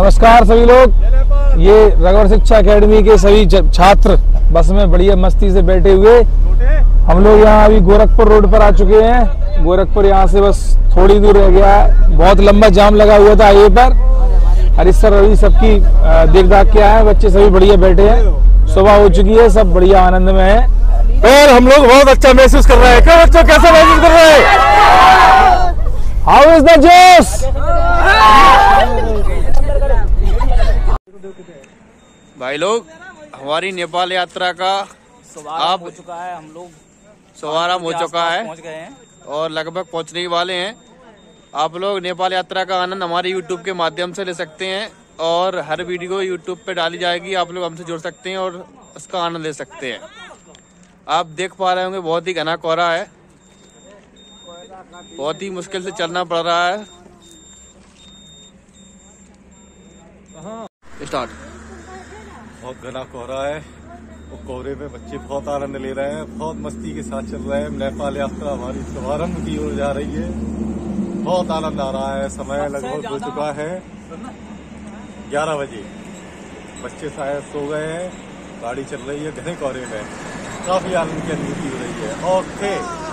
नमस्कार सभी लोग, ये रघुवर शिक्षा अकेडमी के सभी छात्र बस में बढ़िया मस्ती से बैठे हुए। हम लोग यहाँ अभी गोरखपुर रोड पर आ चुके हैं। गोरखपुर यहाँ से बस थोड़ी दूर रह गया है। बहुत लंबा जाम लगा हुआ था हाईवे पर। हरीश रवि सबकी देख दाख के आए हैं। बच्चे सभी बढ़िया बैठे हैं। सुबह हो चुकी है, सब बढ़िया आनंद में है और हम लोग बहुत अच्छा महसूस कर रहे हैं। क्या बच्चों, कैसा महसूस कर रहे हैं? हाउ इज द जोश? भाई लोग, हमारी नेपाल यात्रा का शुभारंभ हो चुका है। हम लोग शुभारंभ हो चुका है पहुंच गए हैं और लगभग पहुंचने ही वाले हैं। आप लोग नेपाल यात्रा का आनंद हमारे यूट्यूब के माध्यम से ले सकते हैं और हर वीडियो यूट्यूब पे डाली जाएगी। आप लोग हमसे जुड़ सकते हैं और उसका आनंद ले सकते हैं। आप देख पा रहे होंगे, बहुत ही घना कोहरा है, बहुत ही मुश्किल से चलना पड़ रहा है। स्टार्ट। बहुत घना कोहरा है और कोहरे में बच्चे बहुत आनंद ले रहे हैं, बहुत मस्ती के साथ चल रहे हैं। नेपाल यात्रा हमारी शुभारंभ की ओर जा रही है। बहुत आनंद आ रहा है। समय लगभग हो चुका है 11 बजे। बच्चे शायद सो गए हैं। गाड़ी चल रही है घने कोहरे में। काफी आनंद की अनुभूति हो रही है। ओके।